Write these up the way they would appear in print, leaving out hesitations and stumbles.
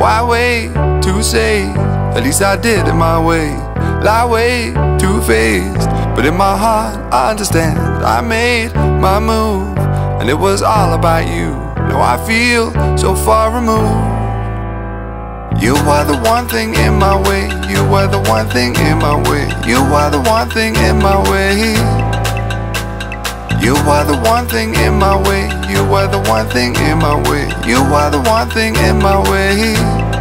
Why wait to say? At least I did it my way. Lie way too faced, but in my heart I understand. I made my move, and it was all about you. Now I feel so far removed. You are the one thing in my way. You are the one thing in my way. You are the one thing in my way. You are the one thing in my way. You are the one thing in my way. You are the one thing in my way.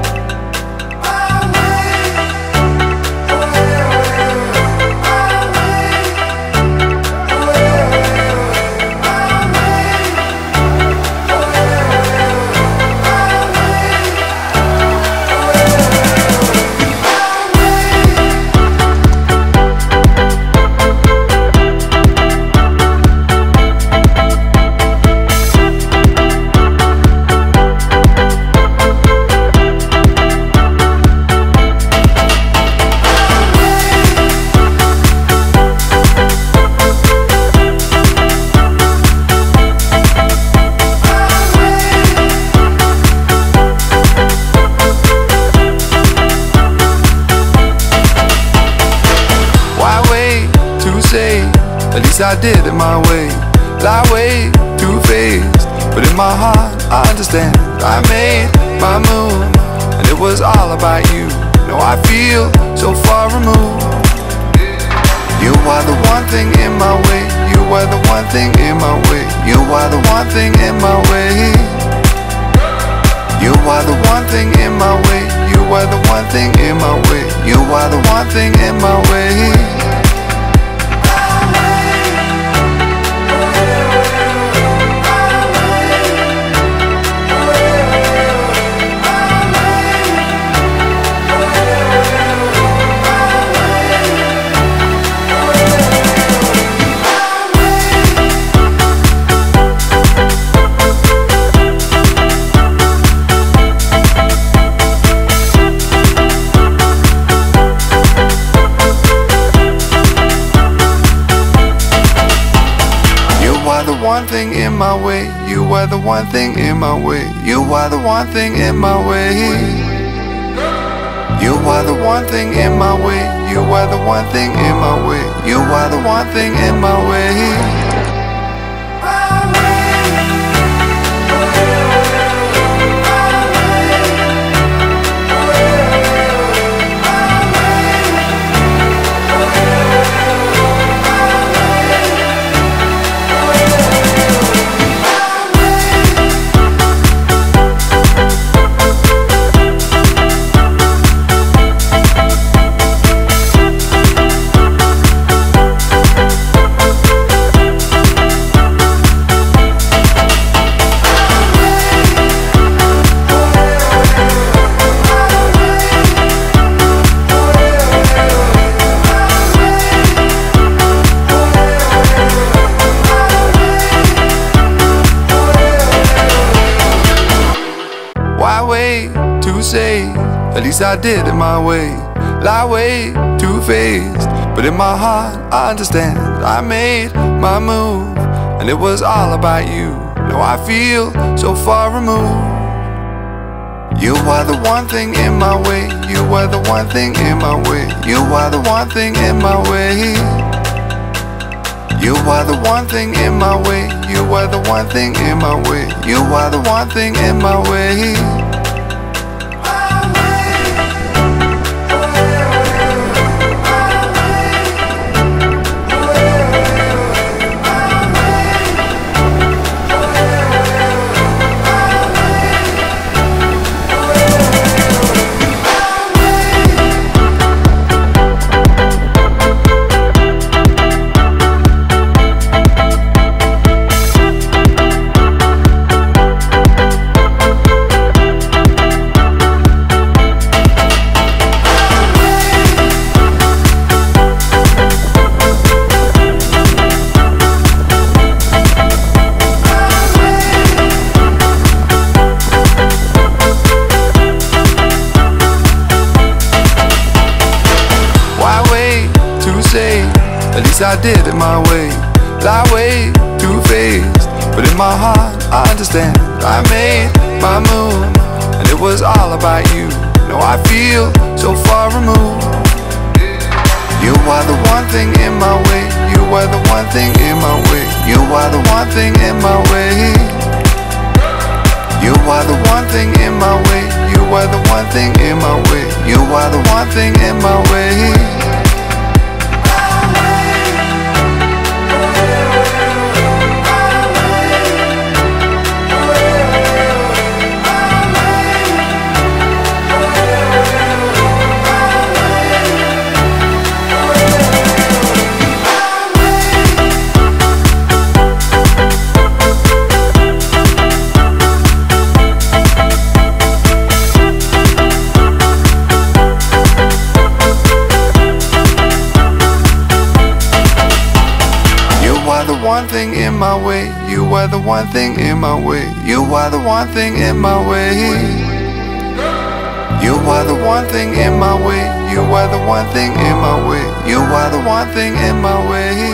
At least I did it my way. Lie way too faced, but in my heart I understand. I made my move, and it was all about you. Now I feel so far removed. You are the one thing in my way. You are the one thing in my way. You are the one thing in my way. You are the one thing in my way. You are the one thing in my way. You are the one thing in my way. One thing in my way. You are the one thing in my way. You are the one thing in my way. You are the one thing in my way. You are the one thing in my way. You are the one thing in my way. Why wait to say? At least I did it my way. Lie way too faced, but in my heart I understand. I made my move, and it was all about you. Now I feel so far removed. You are the one thing in my way. You are the one thing in my way. You are the one thing in my way. You are the one thing in my way. You are the one thing in my way. You are the one thing in my way. At least I did it my way. Lie way too faced, but in my heart I understand. I made my move, and it was all about you. Now I feel so far removed. You are the one thing in my way. You are the one thing in my way. You are the one thing in my way. You are the one thing in my way. You are the one thing in my way. You are the one thing in my way. One thing in my way. You are the one thing in my way. You are the one thing in my way. You are the one thing in my way. You are the one thing in my way. You are the one thing in my way.